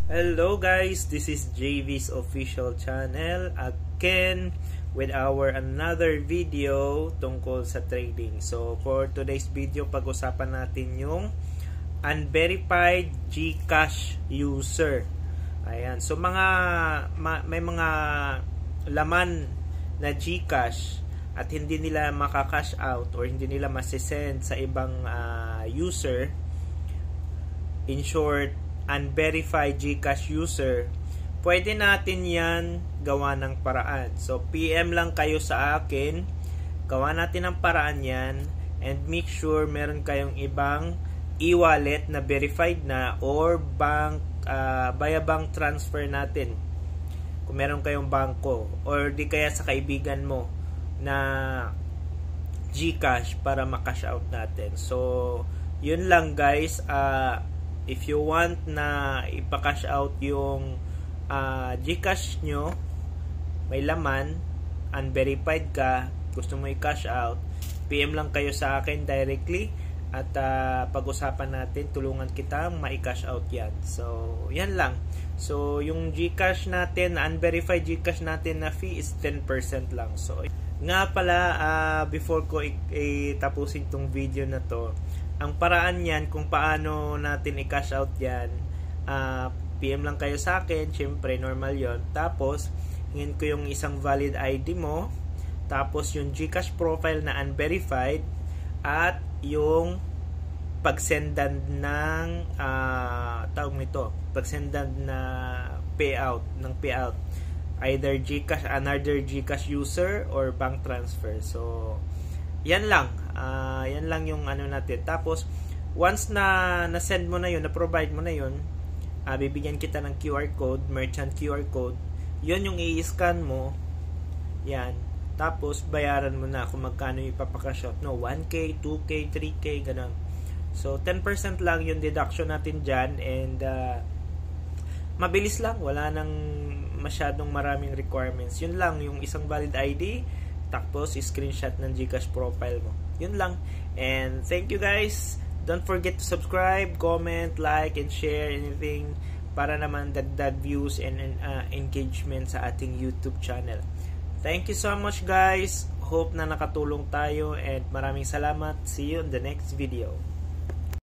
Hello guys, this is JV's official channel again with our another video tungkol sa trading. So for today's video, pag-usapan natin yung unverified GCash user. Ayan, so may mga laman na GCash at hindi nila maka-cash out or hindi nila masisend sa ibang user. In short, unverified GCash user, pwede natin yan gawa ng paraan. So PM lang kayo sa akin, gawa natin ng paraan yan, and make sure meron kayong ibang e-wallet na verified na or bank via bank transfer natin kung meron kayong bangko or di kaya sa kaibigan mo na GCash para makash out natin. So yun lang guys. If you want na ipa-cash out yung GCash nyo, may laman, unverified ka, gusto mo i-cash out, PM lang kayo sa akin directly at pag-usapan natin, tulungan kita ma-cash out yan. So, yan lang. So, yung GCash natin, unverified GCash natin na fee is 10% lang. So, nga pala, before ko tapusin tong video na to, ang paraan yan kung paano natin i-cash out yan, PM lang kayo sa akin, syempre normal yon. Tapos hingin ko yung isang valid ID mo, tapos yung GCash profile na unverified, at yung pagsendan ng tawag nito, pagsendan na payout, either GCash, another GCash user or bank transfer. So yan lang. Yan lang yung ano natin. Tapos, once na send mo na yun, na-provide mo na yun, bibigyan kita ng QR code, merchant QR code. Yun yung i-scan mo. Yan. Tapos, bayaran mo na kung magkano yung ipapakash out. No, 1K, 2K, 3K, ganun. So, 10% lang yung deduction natin dyan. And, mabilis lang. Wala nang masyadong maraming requirements. Yun lang, yung isang valid ID, tapos screenshot ng GCash profile mo. Yun lang. And thank you guys. Don't forget to subscribe, comment, like, and share anything para naman dagdag views and engagement sa ating YouTube channel. Thank you so much guys. Hope na nakatulong tayo and maraming salamat. See you in the next video.